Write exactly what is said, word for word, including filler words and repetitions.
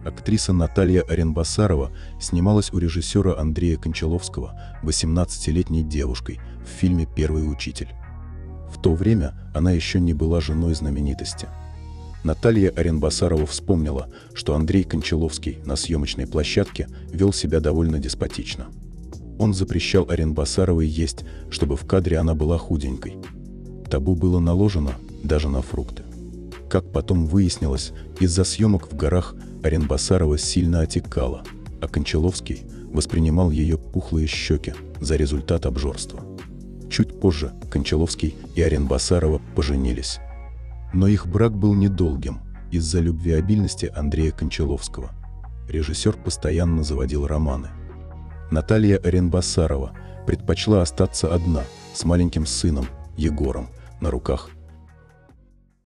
Актриса Наталья Арен-Басарова снималась у режиссера Андрея Кончаловского восемнадцатилетней девушкой в фильме «Первый учитель». В то время она еще не была женой знаменитости. Наталья Арен-Басарова вспомнила, что Андрей Кончаловский на съемочной площадке вел себя довольно деспотично. Он запрещал Арен-Басаровой есть, чтобы в кадре она была худенькой. Табу было наложено даже на фрукты. Как потом выяснилось, из-за съемок в горах Арен-Басарова сильно отекала, а Кончаловский воспринимал ее пухлые щеки за результат обжорства. Чуть позже Кончаловский и Арен-Басарова поженились. Но их брак был недолгим из-за любвеобильности Андрея Кончаловского. Режиссер постоянно заводил романы. Наталья Арен-Басарова предпочла остаться одна с маленьким сыном Егором на руках